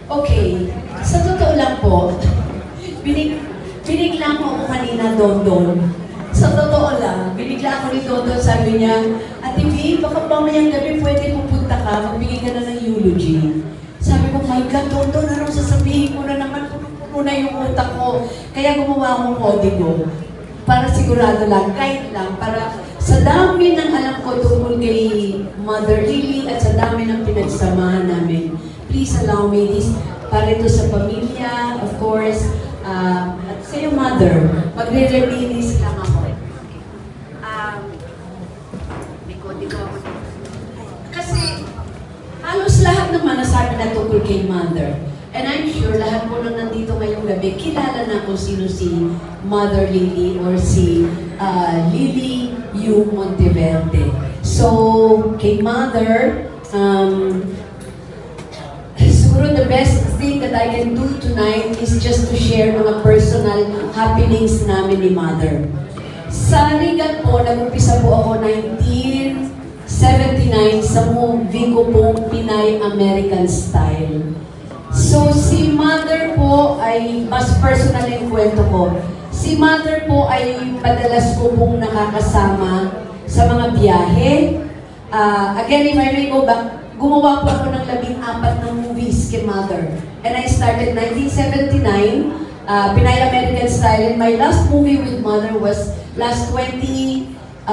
Okay, sa totoo lang po, binigla mo ako kanina, Dondon. Sa totoo lang, binigla ako ni Dondon, sabi niya, Ate V, baka mamayang gabi pwede pupunta ka, magbigay ka na ng eulogy. Sabi ko, my God, Dondon, anong sasabihin mo na naman, puno na yung utak ko. Kaya gumawa akong kodigo. Para sigurado lang, kahit lang, para sa dami ng alam ko tungkol kay Mother Lily at sa dami ng pinagsamahan namin, please allow me this, para ito sa pamilya, of course, at sa iyo, Mother, magre-reminis lang ako. May kodigo ako. Kasi, halos lahat naman nasabi na tungkol kay Mother. And I'm sure lahat po nang nandito ngayong gabi, kilala na kung sino si Mother Lily or si Lily Yu Monteverde. So, kay Mother, siguro the best thing that I can do tonight is just to share mga personal happenings namin ni Mother. Sa Rigat po, nag-umpisa po ako 1979 sa movie ko pong Pinay American Style. So, si Mother po ay, mas personal yung kwento ko. Si Mother po ay madalas ko pong nakakasama sa mga biyahe. Again, if I may go back, gumawa po ako ng 14 na movies kay Mother. And I started 1979, Pinay American Style. And my last movie with Mother was last 2004,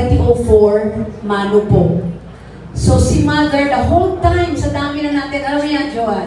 Mano po. So, si Mother, the whole time, sa dami na natin, alam mo yan, Joanne?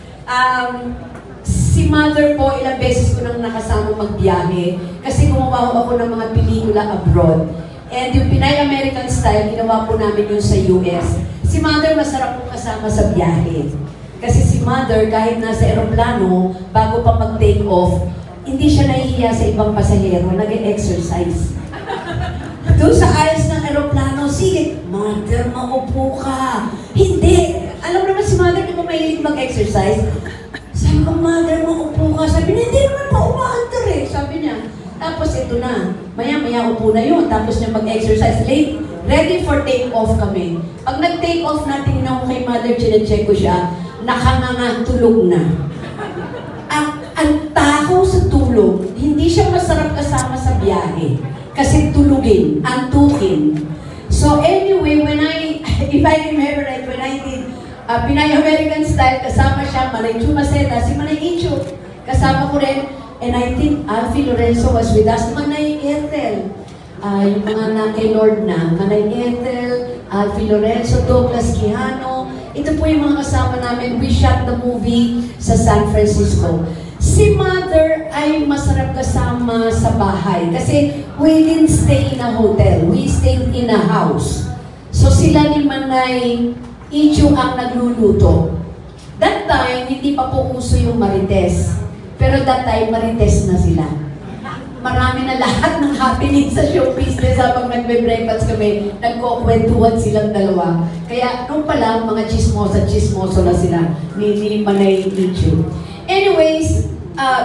Si Mother po, ilang beses ko nang nakasama magbiyahe kasi gumawa ako ng mga pelikula abroad. And yung Pinay American Style, ginawa po namin yun sa US. Si Mother, masarap po kasama sa biyahe. Kasi si Mother, kahit nasa aeroplano, bago pa mag-take off, hindi siya nahihiya sa ibang pasahero, nag-exercise. Doon sa ayos ng aeroplano, sige, Mother, maupo ka. Hindi! Alam naman si Mother, di ba mahilig mag-exercise? Sabi ko, Mother, maupo ka. Sabi niya, hindi naman pa umaandar eh. Sabi niya. Tapos ito na, maya-maya upo na yun. Tapos niya mag-exercise. Late, ready for take-off kami. Pag nag-take off na, tingnan ko kay Mother, chinecheck ko siya, nakanganga, tulog na. Ang takaw sa tulog, hindi siya masarap kasama sa biyahe. Kasi tulugin, antukin. So anyway, if I remember right, when I did Pinay American Style, kasama siya, Manay Chumaceta, si Manay Icho, kasama ko rin, and I think Alfie Lorenzo was with us, Manay Ethel, yung mga na kay Lord na, Manay Ethel, Alfie Lorenzo, Douglas Quijano, ito po yung mga kasama namin. We shot the movie sa San Francisco. Si Mother ay masarap kasama sa bahay kasi we didn't stay in a hotel, we stayed in a house. So sila ni Manay Icho ang nagluluto. That time, hindi pa po uso yung Marites. Pero that time, Marites na sila. Marami na lahat ng happening sa show business habang nagbe-breakfast kami, nagkukwentuhan silang dalawa. Kaya nung pala, mga chismoso na sila ni Manay Icho. Anyways,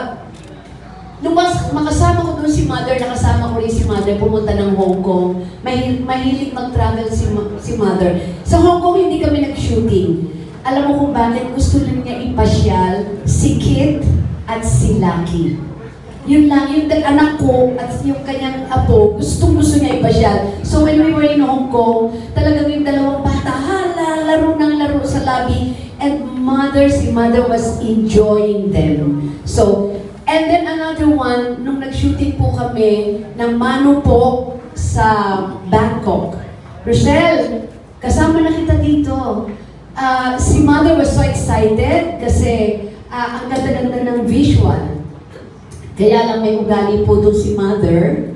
nung makasama ko doon si Mother, nakasama ko rin si Mother, pumunta ng Hong Kong. Mahilig mag-travel si Mother. Sa Hong Kong, hindi kami nag-shooting. Alam mo kung bakit gusto lang niya ipasyal si Kit at si Lucky. Yun lang, yung anak ko at yung kanyang apo, gustong-gusto niya ipasyal. So when we were in Hong Kong, talagang yung dalawang bata, laro ng laro sa lobby. And si Mother was enjoying them. So, and then another one, nung nag-shooting po kami ng Mano po sa Bangkok. Rochelle, kasama na kita dito. Si Mother was so excited kasi ang ganda-ganda ng visual. Kaya lang may ugali po doon si Mother.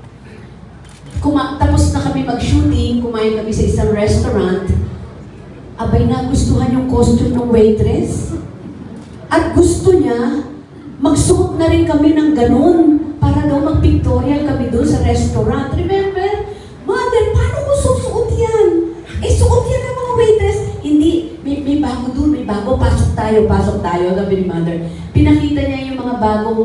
Tapos na kami mag-shooting, kumain kami sa isang restaurant. Abay, nagustuhan yung costume ng waitress. At gusto niya, magsuot na rin kami ng ganun para daw mag-pictorial kami doon sa restaurant. Remember? Mother, paano ko susuot yan? Suot yan ng mga waitress. Hindi, may bago doon, may bago. Pasok tayo, sabi ni Mother. Pinakita niya yung mga bagong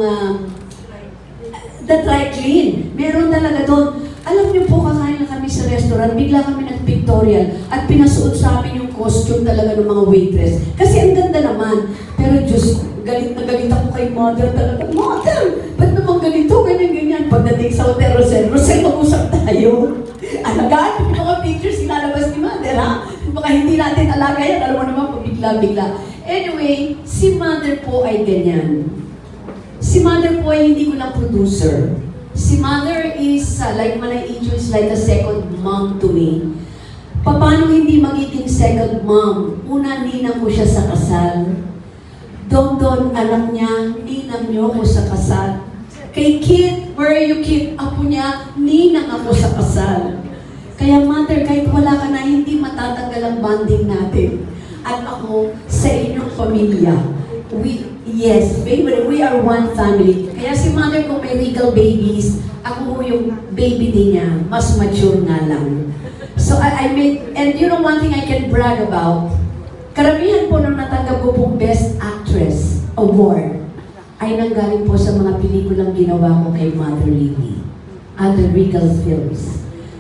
the dry clean. Meron talaga doon. Alam niyo po, kakain na kami sa restaurant, bigla kami nag-pictorial at pinasuot sa amin yung costume talaga ng mga waitress. Kasi ang ganda naman. Pero Diyos, galit na galit ako kay Mother talaga. Mother, ba't naman ganito, ganyan-ganyan? Pagdating sa Hotel Rosel, Rosel, mag-usap tayo. Alagaan, yung mga pictures sinalabas ni Mother, ha? Baka hindi natin alaga yan, alam mo naman, pabigla-bigla. Anyway, si Mother po ay ganyan. Si Mother po ay hindi ko lang producer. Si Mother is, like Manay Ijo, is like a second mom to me. Paano hindi magiging second mom? Una, ninang ko siya sa kasal. Don, anak niya, ninang niyo ako sa kasal. Kay Kit, where are you Kit? Apo niya, ninang ako sa kasal. Kaya Mother, kahit wala ka na, hindi matatanggal ang bonding natin. At ako, sa inyong pamilya. Yes, baby, we are one family. Kaya si Mother, kung may legal babies, ako yung baby din niya, mas mature nga lang. So I made, and you know one thing I can brag about, karamihan po nung natanggap ko pong Best Actress Award ay nanggaling po sa mga pelikulang ginawa ko kay Mother Lily under Regal Films.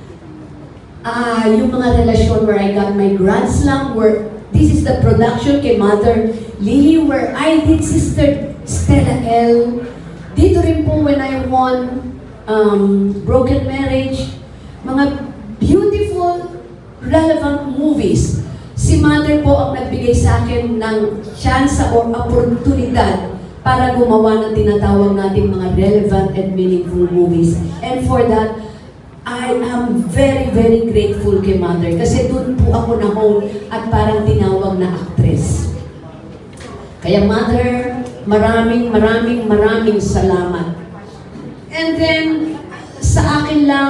Yung mga relasyon where I got my Grand Slam, where this is the production kay Mother Lily where I did Sister Stella L. Dito rin po when I won Broken Marriage, mga beautiful, relevant movies. Si Mother po ang nagbigay sa akin ng chance o oportunidad para gumawa ng tinatawag nating mga relevant and meaningful movies. And for that, I am very, very grateful kay Mother kasi doon po ako na-hone at parang tinawag na actress. Kaya Mother, maraming salamat. And then, sa akin lang,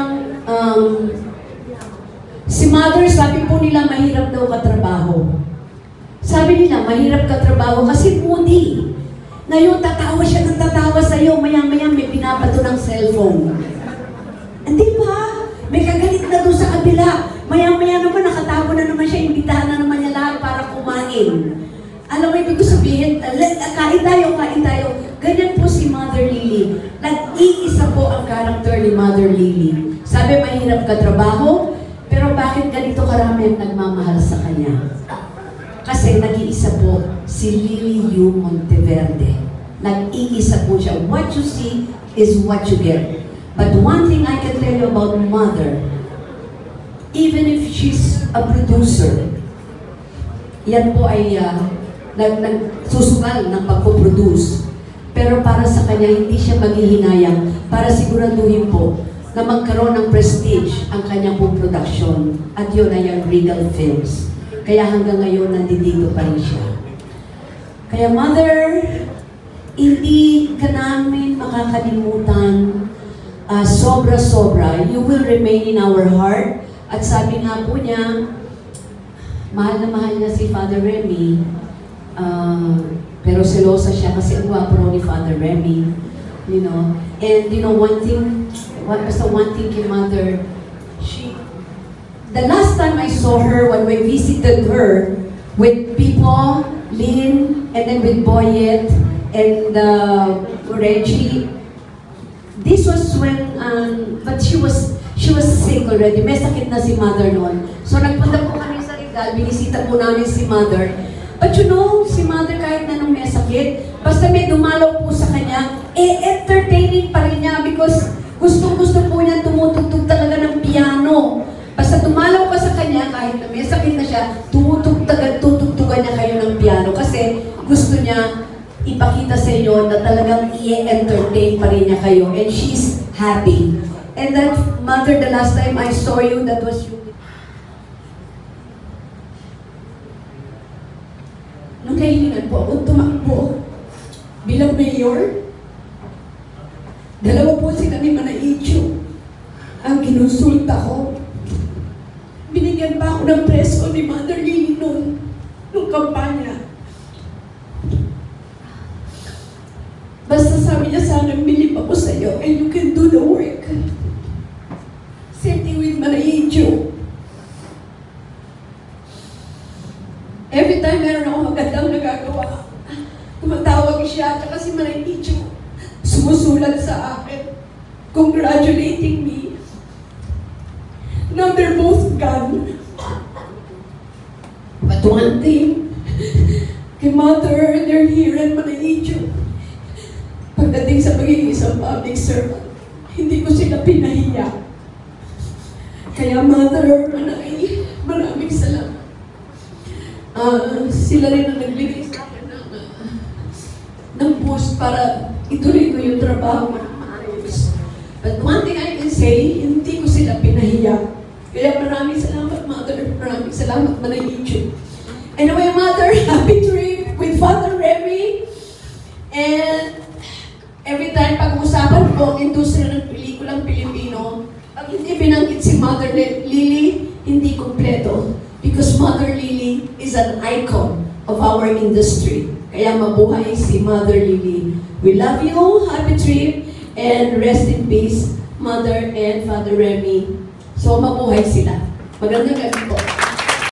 si Mother, sabi po nila mahirap daw katrabaho. Sabi nila, mahirap katrabaho kasi moody. Ngayon, tatawa siya ng tatawa sa'yo, maya-maya may pinapato ng cellphone. Hindi ba? May kagalit na doon sa kabila. Maya-maya naman, nakatawa na naman siya, imbitahan na naman niya lahat para kumain. Alam mo, ibig ko sabihin, kain tayo. Ganyan po si Mother Lily. Nag-iisa po ang karakter ni Mother Lily. Sabi, mahirap katrabaho, pero bakit ganito karami ang nagmamahal sa kanya? Kasi nag-iisa po si Lily Yu Monteverde. Nag-iisa po siya. What you see is what you get. But one thing I can tell you about Mother, even if she's a producer, yan po ay nagsusugal ng pagpo-produce. Pero para sa kanya, hindi siya maghihinayang para siguraduhin po na magkaroon ng prestige ang kanyang pong production. At yun ay ang Regal Films. Kaya hanggang ngayon, nandito pa rin siya. Kaya Mother, hindi ka namin makakalimutan. Sobra-sobra. You will remain in our heart. At sabi nga po niya, mahal na mahal niya si Father Remy. Pero selosa siya kasi ang gwapo ni Father Remy. You know? And you know, one thing kay Mother, the last time I saw her, when we visited her with people, Lynn, and then with Boyet, and Reggie, this was when, but she was sick already. May sakit na si Mother noon. So nagpunta po kami sa Regal, binisita po namin si Mother. But you know, si Mother kahit na nung may sakit, basta may dumalaw po sa kanya, entertaining pa rin niya because gustong-gusto po niya tumutugtog talaga ng piano. Basta dumalaw ka sa kanya, kahit na may sakit na siya, tutugtugan niya kayo ng piano kasi gusto niya ipakita sa inyo na talagang i-entertain pa rin niya kayo. And she's happy. And that, Mother, the last time I saw you, that was you. Nung kahilingan po ako tumakbo bilang mayor, dalawa po sila ni Manay Ijo ang kinonsulta ko. Binigyan pa ako ng preso ni Mother Lily nung kampanya. Basta sabi niya sana, believe ako sa'yo and you can do the work. Same thing with Manay Ijo. Every time meron ako magandang nagagawa, tumatawag siya, at si Manay Ijo, sumusulat sa akin, congratulating me. Now they're both gone. But one thing, kay Mother, they're here in Manaidyo. Pagdating sa pagiging isang public servant, hindi ko sila pinahiya. Kaya Mother, maraming salamat. Sila rin ang nagbigay sa akin ng boost para ituloy ko yung trabaho ko ng maayos. But one thing I can say, hindi ko sila pinahiya. Kaya maraming salamat, Mother. Maraming salamat, Manaidyo. Anyway, Mother, happy trip with Father Remy. And every time pag-uusapan ko ang industriya ng pelikulang Pilipino, pag hindi binanggit si Mother Lily, hindi kumpleto. Because Mother Lily is an icon of our industry. Kaya mabuhay si Mother Lily. We love you, happy trip, and rest in peace, Mother and Father Remy. So mabuhay sila. Magandang gabi po.